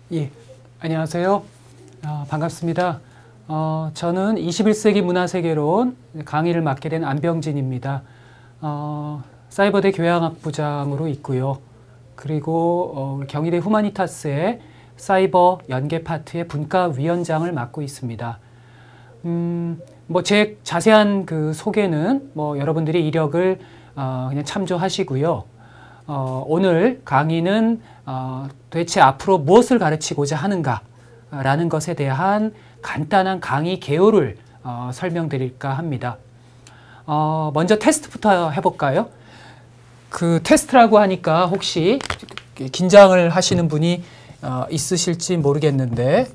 예, 안녕하세요. 반갑습니다. 저는 21세기 문화세계론 강의를 맡게 된 안병진입니다. 사이버대 교양학부장으로 있고요. 그리고 경희대 후마니타스의 사이버 연계 파트의 분과위원장을 맡고 있습니다. 제 자세한 그 소개는 여러분들이 이력을 그냥 참조하시고요. 오늘 강의는 도대체 앞으로 무엇을 가르치고자 하는가 라는 것에 대한 간단한 강의 개요를 설명드릴까 합니다. 먼저 테스트부터 해볼까요? 그 테스트라고 하니까 혹시 긴장을 하시는 분이 있으실지 모르겠는데,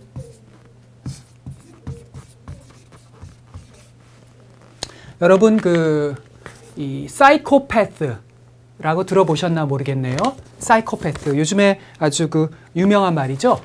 여러분 이 사이코패스 라고 들어보셨나 모르겠네요. 사이코패스, 요즘에 아주 유명한 말이죠.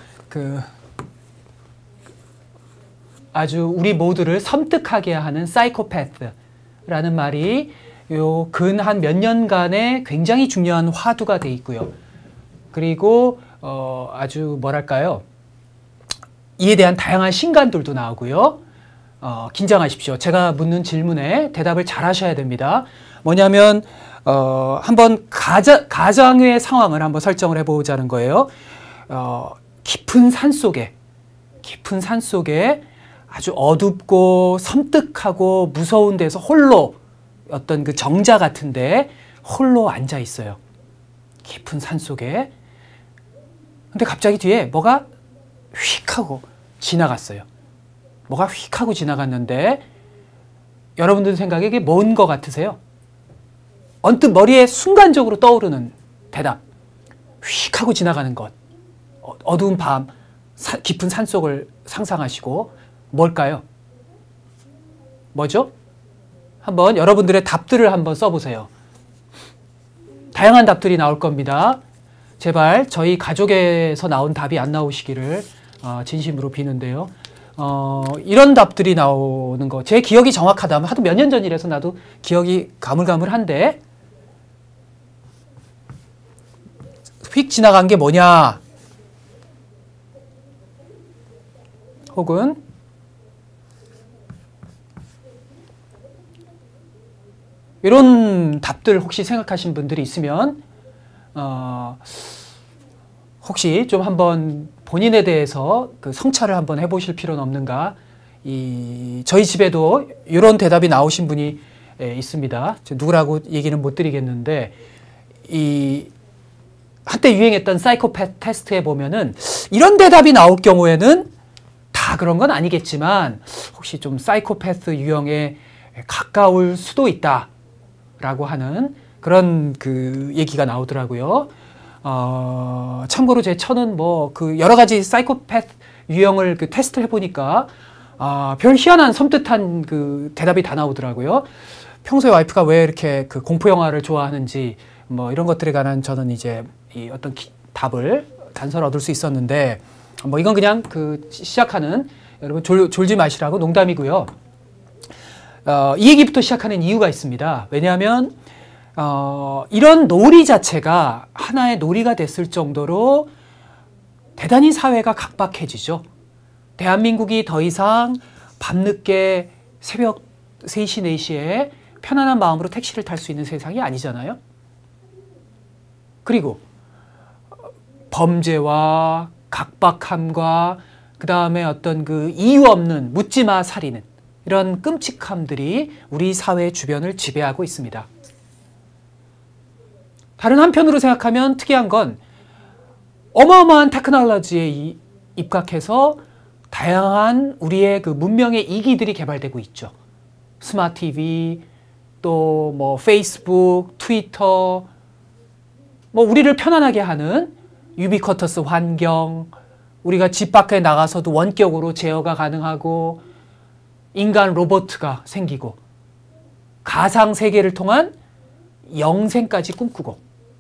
아주 우리 모두를 섬뜩하게 하는 사이코패스라는 말이 근 한 몇 년간에 굉장히 중요한 화두가 돼 있고요. 그리고 아주 뭐랄까요, 이에 대한 다양한 신간들도 나오고요. 긴장하십시오. 제가 묻는 질문에 대답을 잘 하셔야 됩니다. 뭐냐면 한번 가정의 상황을 한번 설정을 해보자는 거예요. 깊은 산 속에 아주 어둡고 섬뜩하고 무서운 데서 홀로, 어떤 그 정자 같은데 홀로 앉아 있어요. 깊은 산 속에. 근데 갑자기 뒤에 뭐가 휙 하고 지나갔어요. 뭐가 휙 하고 지나갔는데, 여러분들 생각에 이게 뭔 것 같으세요? 언뜻 머리에 순간적으로 떠오르는 대답. 휙 하고 지나가는 것. 어두운 밤, 깊은 산속을 상상하시고, 뭘까요? 뭐죠? 한번 여러분들의 답들을 한번 써보세요. 다양한 답들이 나올 겁니다. 제발 저희 가족에서 나온 답이 안 나오시기를 진심으로 비는데요. 이런 답들이 나오는 거, 제 기억이 정확하다면, 하도 몇 년 전이라서 나도 기억이 가물가물한데, 휙 지나간 게 뭐냐, 혹은 이런 답들 혹시 생각하신 분들이 있으면 혹시 좀 한번 본인에 대해서 성찰을 한번 해보실 필요는 없는가. 저희 집에도 이런 대답이 나오신 분이 있습니다. 누구라고 얘기는 못 드리겠는데, 한때 유행했던 사이코패스 테스트에 보면은 이런 대답이 나올 경우에는 다 그런 건 아니겠지만 혹시 좀 사이코패스 유형에 가까울 수도 있다 라고 하는 그런 얘기가 나오더라고요. 참고로 제 처는 여러 가지 사이코패스 유형을 테스트를 해보니까 별 희한한 섬뜩한 대답이 다 나오더라고요. 평소에 와이프가 왜 이렇게 공포 영화를 좋아하는지 이런 것들에 관한 저는 이제 어떤 답을 단서를 얻을 수 있었는데, 이건 그냥 시작하는, 여러분 졸지 마시라고 농담이고요. 이 얘기부터 시작하는 이유가 있습니다. 왜냐하면 이런 놀이 자체가 하나의 놀이가 됐을 정도로 대단히 사회가 각박해지죠. 대한민국이 더 이상 밤늦게 새벽 3시, 4시에 편안한 마음으로 택시를 탈 수 있는 세상이 아니잖아요. 그리고 범죄와 각박함과 그 다음에 어떤 이유 없는 묻지마 살인은, 이런 끔찍함들이 우리 사회 주변을 지배하고 있습니다. 다른 한편으로 생각하면 특이한 건, 어마어마한 테크놀로지에 입각해서 다양한 우리의 문명의 이기들이 개발되고 있죠. 스마트 TV, 또 페이스북, 트위터, 우리를 편안하게 하는 유비쿼터스 환경, 우리가 집 밖에 나가서도 원격으로 제어가 가능하고, 인간 로봇가 생기고, 가상 세계를 통한 영생까지 꿈꾸고,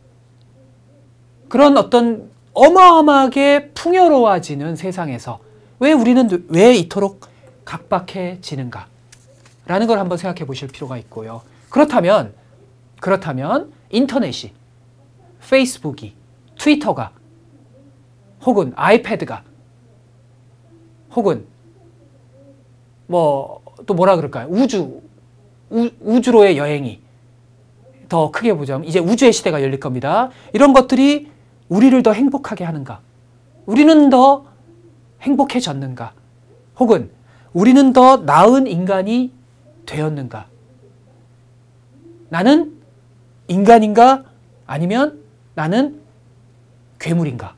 그런 어떤 어마어마하게 풍요로워지는 세상에서 왜 우리는 왜 이토록 각박해지는가 라는 걸 한번 생각해 보실 필요가 있고요. 그렇다면 인터넷이, 페이스북이, 트위터가 혹은 아이패드가, 혹은 뭐 또 뭐라 그럴까요? 우주로의 여행이, 더 크게 보자면 이제 우주의 시대가 열릴 겁니다. 이런 것들이 우리를 더 행복하게 하는가? 우리는 더 행복해졌는가? 혹은 우리는 더 나은 인간이 되었는가? 나는 인간인가? 아니면 나는 괴물인가?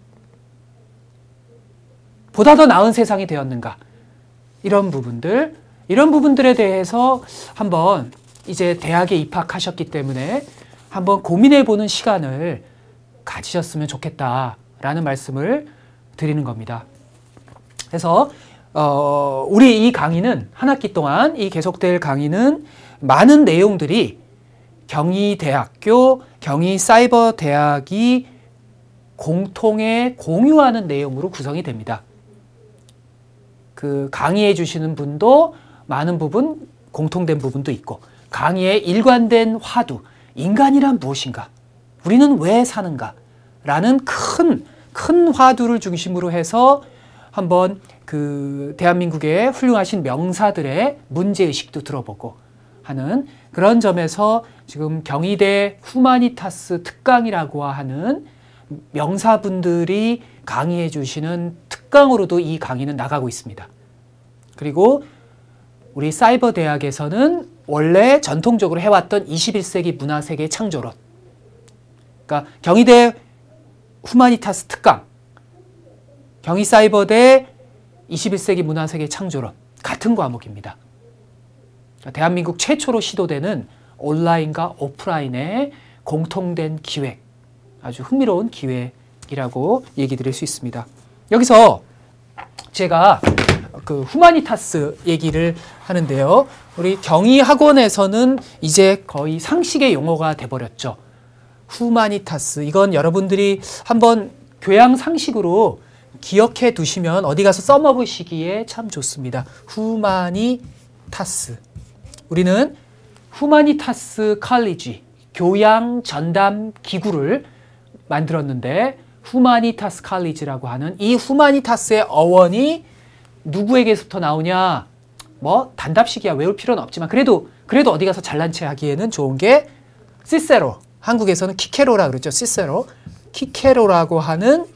보다 더 나은 세상이 되었는가? 이런 부분들에 대해서 한번 이제 대학에 입학하셨기 때문에 한번 고민해보는 시간을 가지셨으면 좋겠다라는 말씀을 드리는 겁니다. 그래서 우리 이 강의는 한 학기 동안 이 계속될 강의는 많은 내용들이 경희대학교, 경희사이버대학이 공통의 공유하는 내용으로 구성이 됩니다. 그 강의해 주시는 분도 많은 부분 공통된 부분도 있고, 강의의 일관된 화두, 인간이란 무엇인가? 우리는 왜 사는가? 라는 큰 화두를 중심으로 해서 한번 그 대한민국의 훌륭하신 명사들의 문제의식도 들어보고 하는 그런 점에서 지금 경희대 후마니타스 특강이라고 하는 명사분들이 강의해 주시는 특강으로도 이 강의는 나가고 있습니다. 그리고 우리 사이버 대학에서는 원래 전통적으로 해왔던 21세기 문화세계 창조론, 그러니까 경희대 후마니타스 특강, 경희사이버대 21세기 문화세계 창조론 같은 과목입니다. 대한민국 최초로 시도되는 온라인과 오프라인의 공통된 기획, 아주 흥미로운 기획이라고 얘기 드릴 수 있습니다. 여기서 제가 그 후마니타스 얘기를 하는데요. 우리 경희학원에서는 이제 거의 상식의 용어가 돼버렸죠. 후마니타스. 이건 여러분들이 한번 교양 상식으로 기억해 두시면 어디 가서 써먹으시기에 참 좋습니다. 후마니타스. 우리는 후마니타스 컬리지, 교양 전담 기구를 만들었는데, 후마니타스 컬리지라고 하는 이 후마니타스의 어원이 누구에게서부터 나오냐? 뭐 단답식이야, 외울 필요는 없지만 그래도 어디 가서 잘난 체 하기에는 좋은 게 시세로, 한국에서는 키케로라 그러죠. 시세로, 키케로라고 하는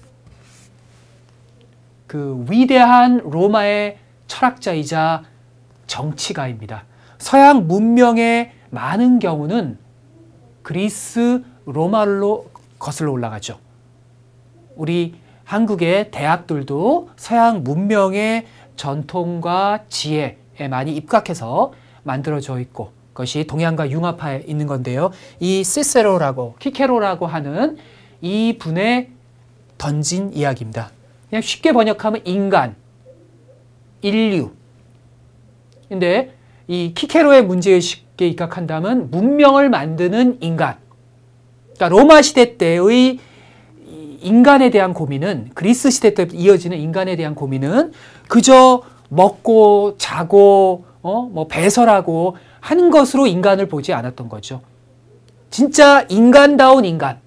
그 위대한 로마의 철학자이자 정치가입니다. 서양 문명의 많은 경우는 그리스 로마로 거슬러 올라가죠. 우리 한국의 대학들도 서양 문명의 전통과 지혜에 많이 입각해서 만들어져 있고, 그것이 동양과 융합하에 있는 건데요. 이 시세로라고, 키케로라고 하는 이 분의 던진 이야기입니다. 그냥 쉽게 번역하면 인간, 인류. 근데 이 키케로의 문제의식에 입각한다면 문명을 만드는 인간. 그러니까 로마 시대 때의 인간에 대한 고민은, 그리스 시대 때 이어지는 인간에 대한 고민은 그저 먹고 자고 뭐 배설하고 하는 것으로 인간을 보지 않았던 거죠. 진짜 인간다운 인간.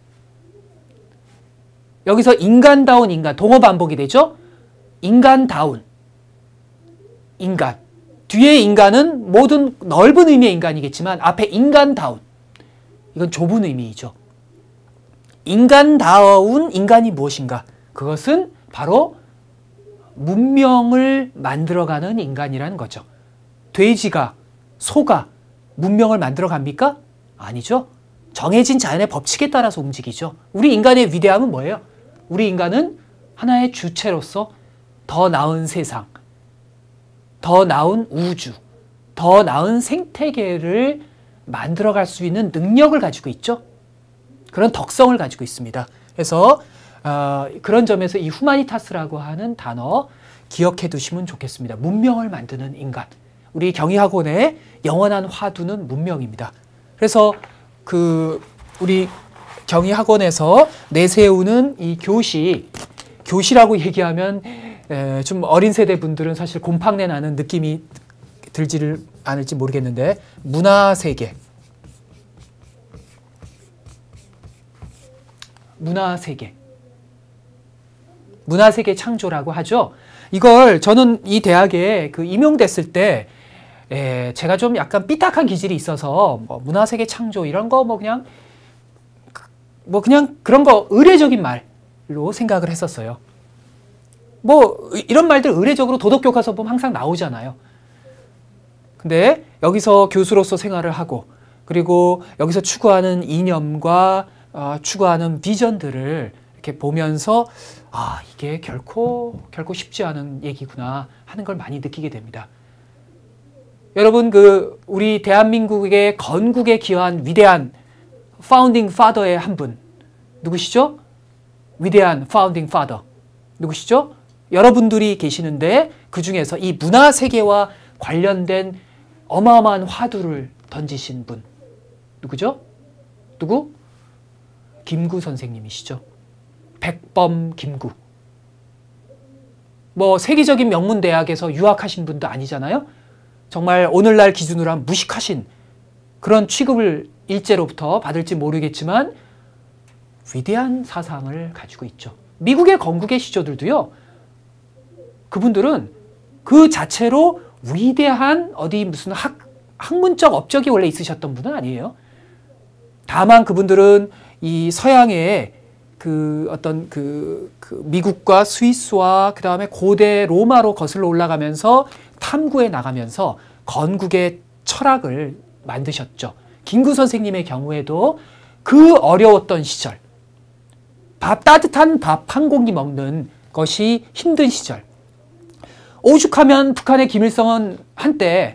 여기서 인간다운 인간, 동어 반복이 되죠. 인간다운 인간. 뒤에 인간은 모든 넓은 의미의 인간이겠지만 앞에 인간다운, 이건 좁은 의미이죠. 인간다운 인간이 무엇인가? 그것은 바로 문명을 만들어가는 인간이라는 거죠. 돼지가, 소가 문명을 만들어갑니까? 아니죠. 정해진 자연의 법칙에 따라서 움직이죠. 우리 인간의 위대함은 뭐예요? 우리 인간은 하나의 주체로서 더 나은 세상, 더 나은 우주, 더 나은 생태계를 만들어갈 수 있는 능력을 가지고 있죠. 그런 덕성을 가지고 있습니다. 그래서 그런 점에서 이 후마니타스라고 하는 단어 기억해 두시면 좋겠습니다. 문명을 만드는 인간. 우리 경희학원의 영원한 화두는 문명입니다. 그래서 우리 경희학원에서 내세우는 이 교시라고 얘기하면 좀 어린 세대 분들은 사실 곰팡내 나는 느낌이 들지를 않을지 모르겠는데, 문화세계. 문화세계 창조라고 하죠. 이걸 저는 이 대학에 그 임용됐을 때 제가 좀 약간 삐딱한 기질이 있어서 뭐 문화세계 창조 이런 거 그냥 그런 거 의례적인 말로 생각을 했었어요. 뭐 이런 말들 의례적으로 도덕교과서 보면 항상 나오잖아요. 근데 여기서 교수로서 생활을 하고 그리고 여기서 추구하는 이념과 추구하는 비전들을 이렇게 보면서 이게 결코 쉽지 않은 얘기구나 하는 걸 많이 느끼게 됩니다. 여러분 우리 대한민국의 건국에 기여한 위대한 파운딩 파더의 한 분 누구시죠? 위대한 파운딩 파더 누구시죠? 여러분들이 계시는데 그 중에서 이 문화세계와 관련된 어마어마한 화두를 던지신 분 누구죠? 누구? 김구 선생님이시죠. 백범 김구. 뭐 세계적인 명문대학에서 유학하신 분도 아니잖아요. 정말 오늘날 기준으로 하면 무식하신 그런 취급을 일제로부터 받을지 모르겠지만 위대한 사상을 가지고 있죠. 미국의 건국의 시조들도요. 그분들은 그 자체로 위대한 무슨 학문적 업적이 원래 있으셨던 분은 아니에요. 다만 그분들은 이 서양의 미국과 스위스와 그 다음에 고대 로마로 거슬러 올라가면서 탐구해 나가면서 건국의 철학을 만드셨죠. 김구 선생님의 경우에도 그 어려웠던 시절, 따뜻한 밥 한 공기 먹는 것이 힘든 시절, 오죽하면 북한의 김일성은 한때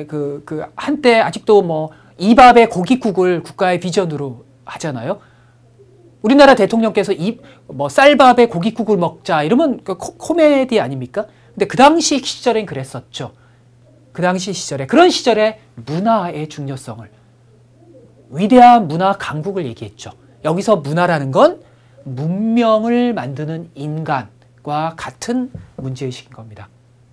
아직도 뭐 이밥에 고깃국을 국가의 비전으로 하잖아요. 우리나라 대통령께서 쌀밥에 고깃국을 먹자 이러면 코미디 아닙니까? 근데 그 당시 시절엔 그랬었죠. 그 당시 시절에 그런 시절에 문화의 중요성을 위대한 문화 강국을 얘기했죠. 여기서 문화라는 건 문명을 만드는 인간과 같은 문제의식인 겁니다.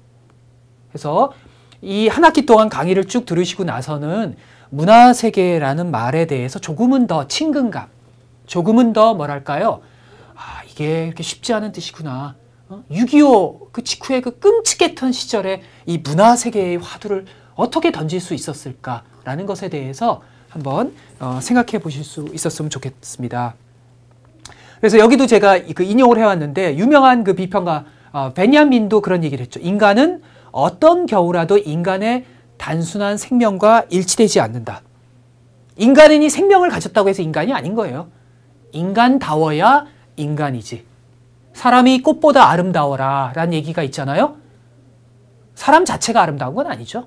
그래서 이 한 학기 동안 강의를 쭉 들으시고 나서는 문화세계라는 말에 대해서 조금은 더 친근감, 조금은 더 뭐랄까요? 이게 이렇게 쉽지 않은 뜻이구나. 6.25 그 직후에 그 끔찍했던 시절에 이 문화세계의 화두를 어떻게 던질 수 있었을까라는 것에 대해서 한번 생각해 보실 수 있었으면 좋겠습니다. 그래서 여기도 제가 인용을 해왔는데 유명한 그 비평가 베냐민도 그런 얘기를 했죠. 인간은 어떤 경우라도 인간의 단순한 생명과 일치되지 않는다. 인간이 생명을 가졌다고 해서 인간이 아닌 거예요. 인간다워야 인간이지. 사람이 꽃보다 아름다워라 라는 얘기가 있잖아요. 사람 자체가 아름다운 건 아니죠.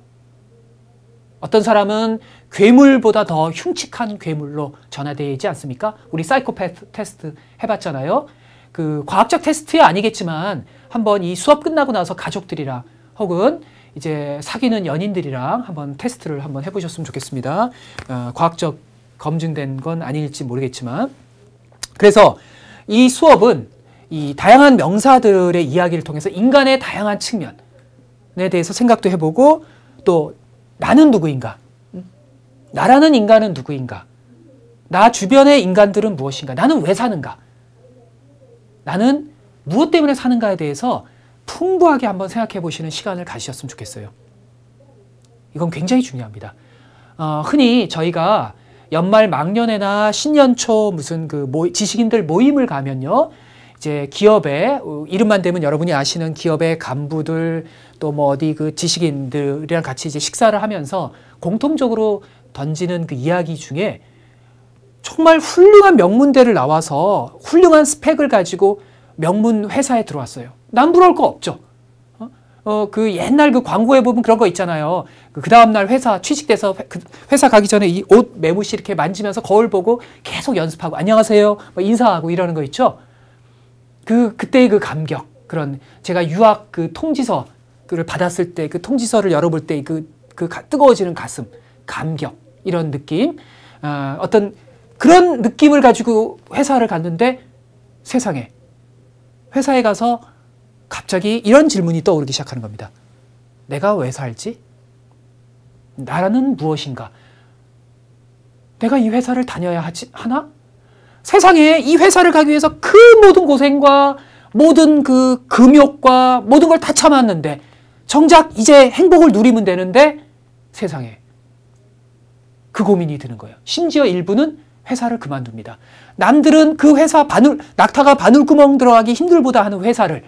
어떤 사람은 괴물보다 더 흉측한 괴물로 전화되지 않습니까? 우리 사이코패스 테스트 해봤잖아요. 그 과학적 테스트야 아니겠지만 한번 이 수업 끝나고 나서 가족들이랑 혹은 이제 사귀는 연인들이랑 한번 테스트를 한번 해보셨으면 좋겠습니다. 과학적 검증된 건 아닐지 모르겠지만 그래서 이 수업은 이 다양한 명사들의 이야기를 통해서 인간의 다양한 측면에 대해서 생각도 해보고 또 나는 누구인가? 나라는 인간은 누구인가? 나 주변의 인간들은 무엇인가? 나는 왜 사는가? 나는 무엇 때문에 사는가에 대해서 풍부하게 한번 생각해 보시는 시간을 가지셨으면 좋겠어요. 이건 굉장히 중요합니다. 흔히 저희가 연말 막년회나 신년초 무슨 지식인들 모임을 가면요. 이제 기업에 이름만 대면 여러분이 아시는 기업의 간부들 또 뭐 어디 그 지식인들이랑 같이 이제 식사를 하면서 공통적으로 던지는 그 이야기 중에 정말 훌륭한 명문대를 나와서 훌륭한 스펙을 가지고 명문 회사에 들어왔어요. 난 부러울 거 없죠. 그 옛날 그 광고에 보면 그런 거 있잖아요. 그 다음날 회사 취직돼서 회사 가기 전에 이 옷 매무시 이렇게 만지면서 거울 보고 계속 연습하고 안녕하세요 뭐 인사하고 이러는 거 있죠. 그때의 그 감격, 그런 제가 유학 그 통지서를 받았을 때 그 통지서를 열어볼 때 뜨거워지는 가슴, 감격 이런 느낌, 어떤 그런 느낌을 가지고 회사를 갔는데 세상에 회사에 가서 갑자기 이런 질문이 떠오르기 시작하는 겁니다. 내가 왜 살지? 나라는 무엇인가? 내가 이 회사를 다녀야 하나? 세상에 이 회사를 가기 위해서 그 모든 고생과 모든 그 금욕과 모든 걸 다 참았는데 정작 이제 행복을 누리면 되는데 세상에 그 고민이 드는 거예요. 심지어 일부는 회사를 그만둡니다. 남들은 그 회사 낙타가 바늘구멍 들어가기 힘들보다 하는 회사를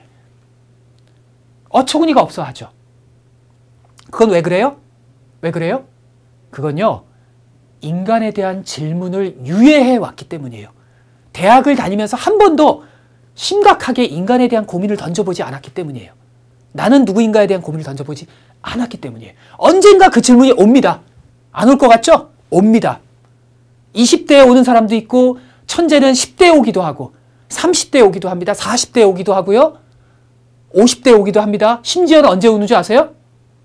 어처구니가 없어 하죠. 그건 왜 그래요? 왜 그래요? 그건요, 인간에 대한 질문을 유예해 왔기 때문이에요. 대학을 다니면서 한 번도 심각하게 인간에 대한 고민을 던져보지 않았기 때문이에요. 나는 누구인가에 대한 고민을 던져보지 않았기 때문이에요. 언젠가 그 질문이 옵니다. 안 올 것 같죠? 옵니다. 20대에 오는 사람도 있고, 천재는 10대에 오기도 하고, 30대에 오기도 합니다. 40대에 오기도 하고요. 50대에 오기도 합니다. 심지어는 언제 오는 줄 아세요?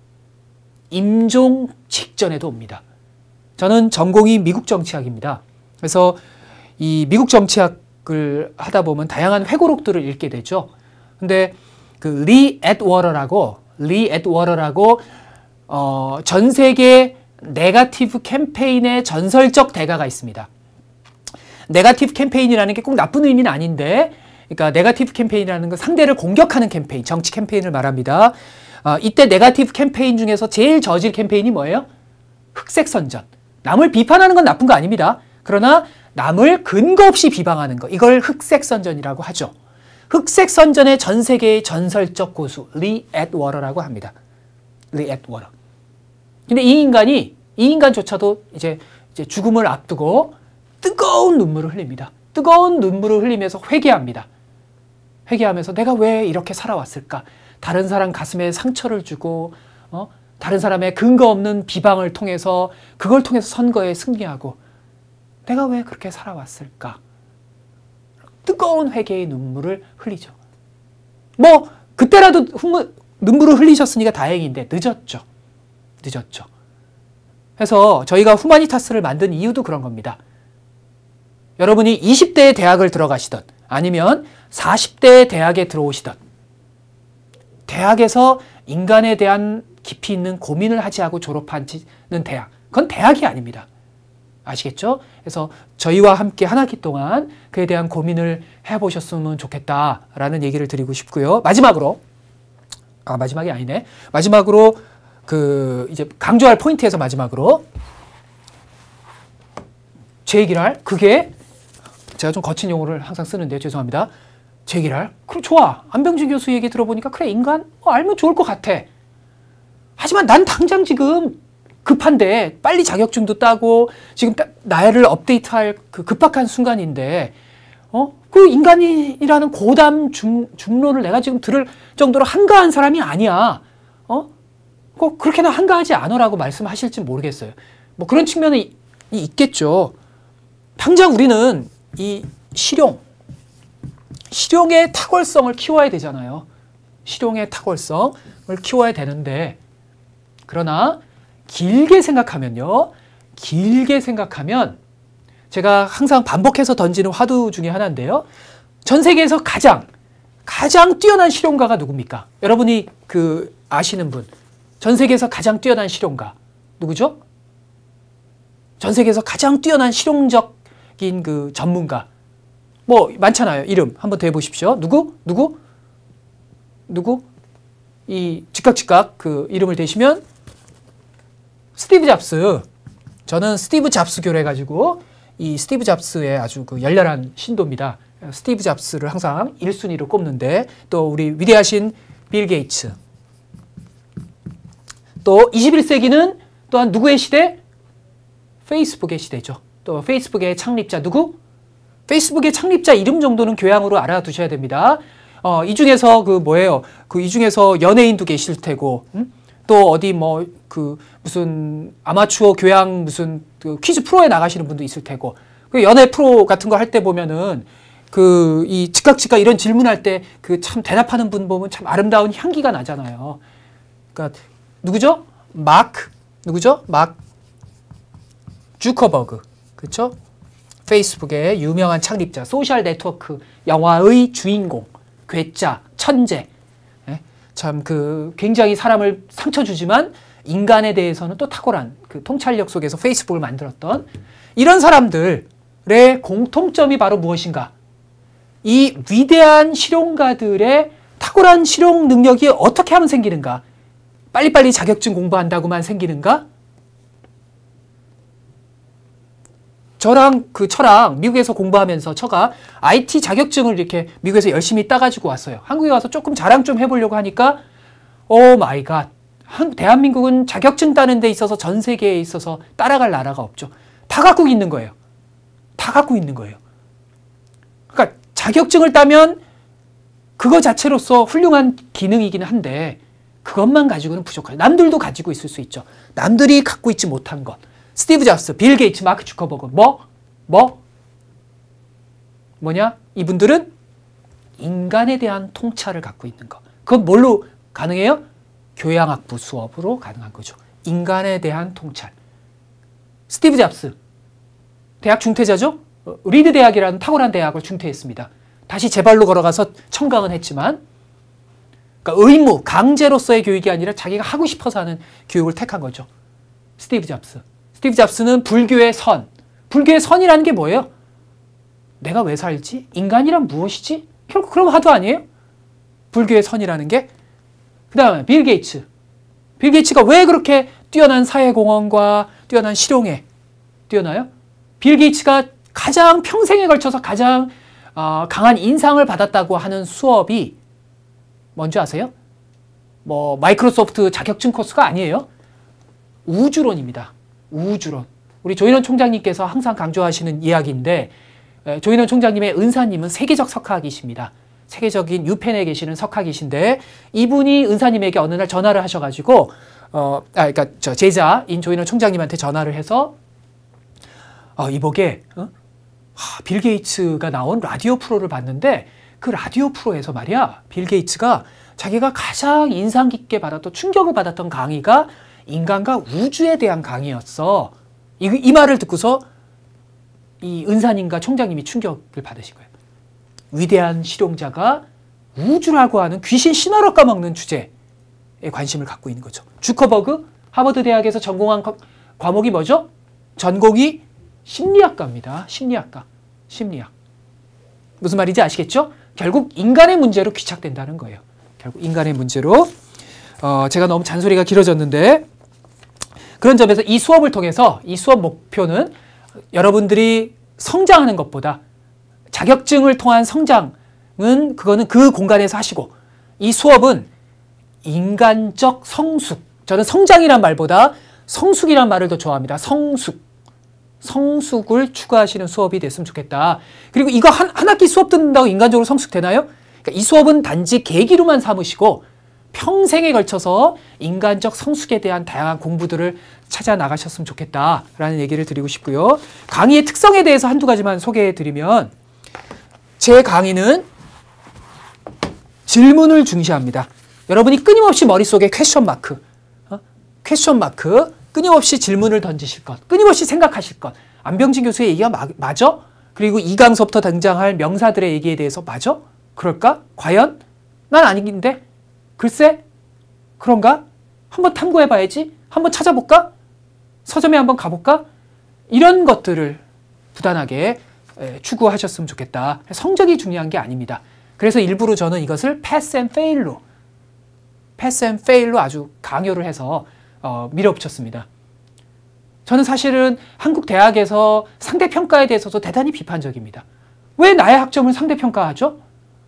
임종 직전에도 옵니다. 저는 전공이 미국 정치학입니다. 그래서 이 미국 정치학을 하다 보면 다양한 회고록들을 읽게 되죠. 근데 그 리 애드워러라고 전 세계 네거티브 캠페인의 전설적 대가가 있습니다. 네거티브 캠페인이라는 게 꼭 나쁜 의미는 아닌데, 그러니까 네거티브 캠페인이라는 건 상대를 공격하는 캠페인, 정치 캠페인을 말합니다. 이때 네거티브 캠페인 중에서 제일 저질 캠페인이 뭐예요? 흑색선전. 남을 비판하는 건 나쁜 거 아닙니다. 그러나 남을 근거 없이 비방하는 거, 이걸 흑색선전이라고 하죠. 흑색선전의 전 세계의 전설적 고수 리 애드워러라고 합니다. 리 애드워러. 근데 이 인간조차도 이제 죽음을 앞두고 뜨거운 눈물을 흘립니다. 뜨거운 눈물을 흘리면서 회개합니다. 회개하면서 내가 왜 이렇게 살아왔을까? 다른 사람 가슴에 상처를 주고, 다른 사람의 근거 없는 비방을 통해서, 그걸 통해서 선거에 승리하고, 내가 왜 그렇게 살아왔을까? 뜨거운 회개의 눈물을 흘리죠. 뭐 그때라도 눈물을 흘리셨으니까 다행인데 늦었죠. 그래서 저희가 후마니타스를 만든 이유도 그런 겁니다. 여러분이 20대에 대학을 들어가시던, 아니면 40대에 대학에 들어오시던, 대학에서 인간에 대한 깊이 있는 고민을 하지 않고 졸업하는 대학, 그건 대학이 아닙니다. 아시겠죠? 그래서 저희와 함께 한 학기 동안 그에 대한 고민을 해보셨으면 좋겠다라는 얘기를 드리고 싶고요. 마지막으로, 마지막이 아니네. 마지막으로 이제 강조할 포인트에서 마지막으로 제 얘기를 할, 그게 제가 좀 거친 용어를 항상 쓰는데요. 죄송합니다. 제 얘기를 할, 그래 좋아. 안병준 교수 얘기 들어보니까 그래 인간 알면 좋을 것 같아. 하지만 난 당장 지금 급한데 빨리 자격증도 따고 지금 나를 업데이트할 그 급박한 순간인데 그 인간이라는 고담 중론을 내가 지금 들을 정도로 한가한 사람이 아니야. 꼭 그렇게나 한가하지 않으라고 말씀하실지 모르겠어요. 뭐 그런 측면이 있겠죠. 당장 우리는 이 실용의 탁월성을 키워야 되잖아요. 실용의 탁월성을 키워야 되는데, 그러나 길게 생각하면 제가 항상 반복해서 던지는 화두 중에 하나인데요. 전 세계에서 가장 뛰어난 실용가가 누굽니까? 여러분이 아시는 분. 전 세계에서 가장 뛰어난 실용가 누구죠? 전 세계에서 가장 뛰어난 실용적인 그 전문가. 뭐 많잖아요. 이름 한번 더 해보십시오. 누구? 이 즉각 그 이름을 대시면 스티브 잡스. 저는 스티브 잡스교로 해가지고 이 스티브 잡스의 아주 그 열렬한 신도입니다. 스티브 잡스를 항상 1순위로 꼽는데, 또 우리 위대하신 빌 게이츠. 또 21세기는 또한 누구의 시대? 페이스북의 시대죠. 또 페이스북의 창립자 누구? 페이스북의 창립자 이름 정도는 교양으로 알아두셔야 됩니다. 이 중에서 이 중에서 연예인도 계실 테고, 또 어디 무슨 아마추어 교양 무슨 퀴즈 프로에 나가시는 분도 있을 테고, 그 연애 프로 같은 거 할 때 보면은 이 즉각 이런 질문할 때 참 대답하는 분 보면 참 아름다운 향기가 나잖아요. 그러니까 누구죠? 마크 주커버그. 그렇죠? 페이스북의 유명한 창립자, 소셜 네트워크 영화의 주인공, 괴짜, 천재. 참 굉장히 사람을 상처 주지만 인간에 대해서는 또 탁월한 그 통찰력 속에서 페이스북을 만들었던 이런 사람들의 공통점이 바로 무엇인가? 이 위대한 실용가들의 탁월한 실용 능력이 어떻게 하면 생기는가? 빨리빨리 자격증 공부한다고만 생기는가? 저랑 미국에서 공부하면서 처가 IT 자격증을 이렇게 미국에서 열심히 따가지고 왔어요. 한국에 와서 조금 자랑 좀 해보려고 하니까 오 마이 갓. 대한민국은 자격증 따는 데 있어서 전 세계에 있어서 따라갈 나라가 없죠. 다 갖고 있는 거예요. 다 갖고 있는 거예요. 그러니까 자격증을 따면 그거 자체로서 훌륭한 기능이긴 한데 그것만 가지고는 부족해요. 남들도 가지고 있을 수 있죠. 남들이 갖고 있지 못한 것. 스티브 잡스, 빌 게이츠, 마크 주커버그 뭐냐? 이분들은 인간에 대한 통찰을 갖고 있는 것. 그건 뭘로 가능해요? 교양학부 수업으로 가능한 거죠. 인간에 대한 통찰. 스티브 잡스, 대학 중퇴자죠? 리드 대학이라는 탁월한 대학을 중퇴했습니다. 다시 제 발로 걸어가서 청강은 했지만 그러니까 의무, 강제로서의 교육이 아니라 자기가 하고 싶어서 하는 교육을 택한 거죠. 스티브 잡스. 스티브 잡스는 불교의 선. 불교의 선이라는 게 뭐예요? 내가 왜 살지? 인간이란 무엇이지? 결국 그런 화두 아니에요? 불교의 선이라는 게. 그 다음에 빌 게이츠. 빌 게이츠가 왜 그렇게 뛰어난 사회공헌과 뛰어난 실용에 뛰어나요? 빌 게이츠가 가장 평생에 걸쳐서 가장 강한 인상을 받았다고 하는 수업이 뭔지 아세요? 마이크로소프트 자격증 코스가 아니에요. 우주론입니다. 우주론. 우리 조인원 총장님께서 항상 강조하시는 이야기인데 조인원 총장님의 은사님은 세계적 석학이십니다. 세계적인 유펜에 계시는 석학이신데 이분이 은사님에게 어느 날 전화를 하셔가지고 그러니까 저 제자인 조인원 총장님한테 전화를 해서 이보게 빌 게이츠가 나온 라디오 프로를 봤는데 그 라디오 프로에서 말이야 빌 게이츠가 자기가 가장 인상 깊게 받았던 충격을 받았던 강의가 인간과 우주에 대한 강의였어. 이 말을 듣고서 이 은사님과 총장님이 충격을 받으신 거예요. 위대한 실용자가 우주라고 하는 귀신 신화로 까먹는 주제에 관심을 갖고 있는 거죠. 주커버그 하버드 대학에서 전공한 과목이 뭐죠? 전공이 심리학과입니다. 심리학과. 심리학. 무슨 말인지 아시겠죠? 결국 인간의 문제로 귀착된다는 거예요. 결국 인간의 문제로. 제가 너무 잔소리가 길어졌는데 그런 점에서 이 수업을 통해서 이 수업 목표는 여러분들이 성장하는 것보다 자격증을 통한 성장은 그거는 그 공간에서 하시고 이 수업은 인간적 성숙. 저는 성장이란 말보다 성숙이란 말을 더 좋아합니다. 성숙. 성숙을 추구하시는 수업이 됐으면 좋겠다. 그리고 이거 한 학기 수업 듣는다고 인간적으로 성숙되나요? 그러니까 이 수업은 단지 계기로만 삼으시고 평생에 걸쳐서 인간적 성숙에 대한 다양한 공부들을 찾아 나가셨으면 좋겠다라는 얘기를 드리고 싶고요. 강의의 특성에 대해서 한두 가지만 소개해-드리면 제 강의는 질문을 중시합니다. 여러분이 끊임없이 머릿속에 퀘스천 마크, 끊임없이 질문을 던지실 것, 끊임없이 생각하실 것. 안병진 교수의 얘기가 맞아? 그리고 이강서부터 등장할 명사들의 얘기에 대해서 맞아? 그럴까? 과연? 난 아닌데? 글쎄? 그런가? 한번 탐구해봐야지? 한번 찾아볼까? 서점에 한번 가볼까? 이런 것들을 부단하게 추구하셨으면 좋겠다. 성적이 중요한 게 아닙니다. 그래서 일부러 저는 이것을 pass and fail로 아주 강요를 해서 밀어붙였습니다. 저는 사실은 한국 대학에서 상대평가에 대해서도 대단히 비판적입니다. 왜 나의 학점을 상대평가하죠?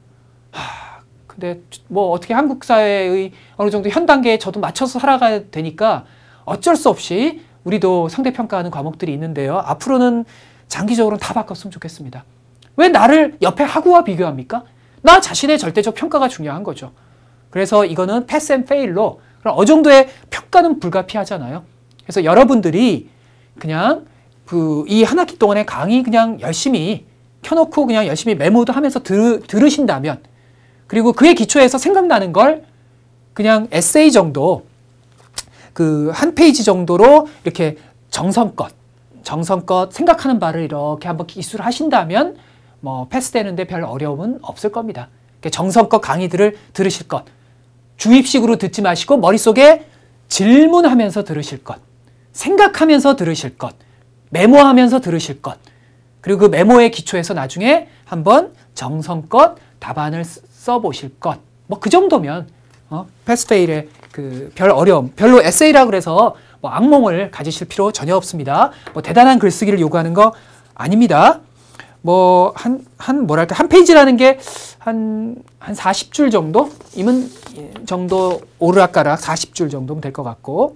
근데 어떻게 한국 사회의 어느 정도 현 단계에 저도 맞춰서 살아가야 되니까 어쩔 수 없이 우리도 상대평가하는 과목들이 있는데요. 앞으로는 장기적으로는 다 바꿨으면 좋겠습니다. 왜 나를 옆에 학우와 비교합니까? 나 자신의 절대적 평가가 중요한 거죠. 그래서 이거는 패스 앤 페일로 그럼 어느 정도의 평가는 불가피하잖아요. 그래서 여러분들이 그냥 이 한 학기 동안의 강의 그냥 열심히 켜놓고 그냥 열심히 메모도 하면서 들으신다면 그리고 그에 기초해서 생각나는 걸 그냥 에세이 정도 한 페이지 정도로 이렇게 정성껏 생각하는 바를 이렇게 한번 기술을 하신다면 패스되는데 별 어려움은 없을 겁니다. 정성껏 강의들을 들으실 것. 주입식으로 듣지 마시고 머릿속에 질문하면서 들으실 것. 생각하면서 들으실 것. 메모하면서 들으실 것. 그리고 그 메모의 기초에서 나중에 한번 정성껏 답안을 써보실 것. 뭐 그 정도면 패스페일의 그 별 어려움, 별로 에세이라 그래서 뭐 악몽을 가지실 필요 전혀 없습니다. 뭐 대단한 글쓰기를 요구하는 거 아닙니다. 뭐 뭐랄까 한 페이지라는 게 한 40줄 정도? 정도 오르락가락 40줄 정도면 될 것 같고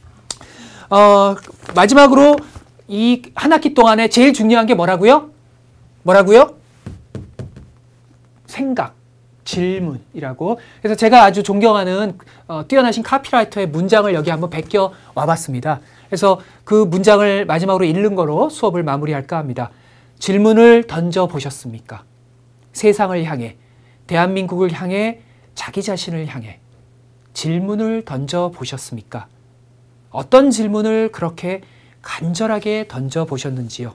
마지막으로 이 한 학기 동안에 제일 중요한 게 뭐라고요? 생각, 질문이라고. 그래서 제가 아주 존경하는 뛰어나신 카피라이터의 문장을 여기 한번 베껴 와봤습니다. 그래서 그 문장을 마지막으로 읽는 거로 수업을 마무리할까 합니다. 질문을 던져보셨습니까? 세상을 향해, 대한민국을 향해, 자기 자신을 향해 질문을 던져보셨습니까? 어떤 질문을 그렇게 간절하게 던져보셨는지요?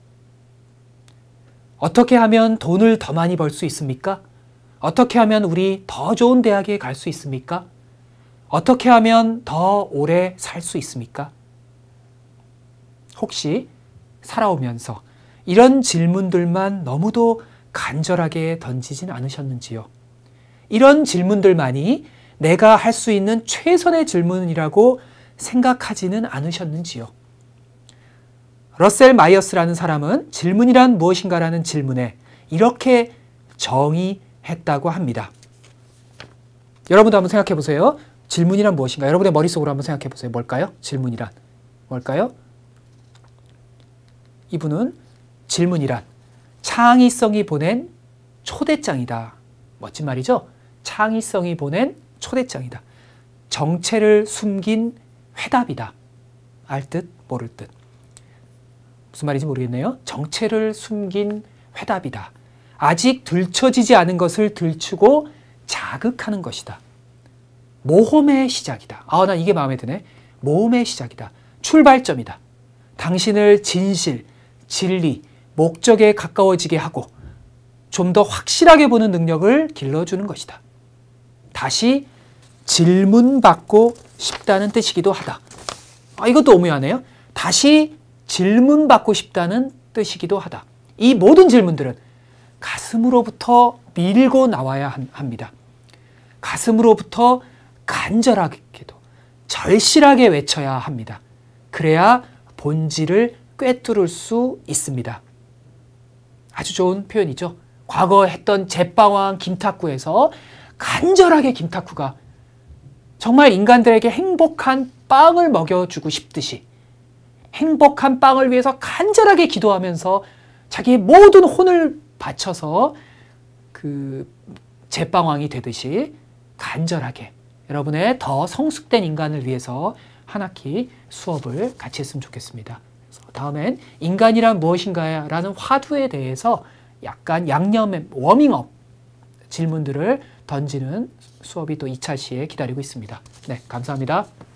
어떻게 하면 돈을 더 많이 벌 수 있습니까? 어떻게 하면 우리 더 좋은 대학에 갈 수 있습니까? 어떻게 하면 더 오래 살 수 있습니까? 혹시 살아오면서 이런 질문들만 너무도 간절하게 던지진 않으셨는지요? 이런 질문들만이 내가 할 수 있는 최선의 질문이라고 생각하지는 않으셨는지요? 러셀 마이어스라는 사람은 질문이란 무엇인가라는 질문에 이렇게 정의했다고 합니다. 여러분도 한번 생각해 보세요. 질문이란 무엇인가? 여러분의 머릿속으로 한번 생각해 보세요. 뭘까요? 질문이란 뭘까요? 이분은 질문이란 창의성이 보낸 초대장이다. 멋진 말이죠? 창의성이 보낸 초대장이다. 정체를 숨긴 회답이다. 알 듯 모를 듯. 무슨 말인지 모르겠네요. 정체를 숨긴 회답이다. 아직 들춰지지 않은 것을 들추고 자극하는 것이다. 모험의 시작이다. 나 이게 마음에 드네. 모험의 시작이다. 출발점이다. 당신을 진실, 진리, 목적에 가까워지게 하고 좀 더 확실하게 보는 능력을 길러주는 것이다. 다시 질문받고 싶다는 뜻이기도 하다. 이것도 오묘하네요. 다시 질문받고 싶다는 뜻이기도 하다. 이 모든 질문들은 가슴으로부터 밀고 나와야 합니다. 가슴으로부터 간절하게도 절실하게 외쳐야 합니다. 그래야 본질을 꿰뚫을 수 있습니다. 아주 좋은 표현이죠. 과거 했던 제빵왕 김탁구에서 간절하게 김탁구가 정말 인간들에게 행복한 빵을 먹여주고 싶듯이 행복한 빵을 위해서 간절하게 기도하면서 자기의 모든 혼을 바쳐서 그 제빵왕이 되듯이 간절하게 여러분의 더 성숙된 인간을 위해서 한 학기 수업을 같이 했으면 좋겠습니다. 그래서 다음엔 인간이란 무엇인가라는 화두에 대해서 약간 양념 워밍업 질문들을 던지는 수업이 또 2차 시에 기다리고 있습니다. 네, 감사합니다.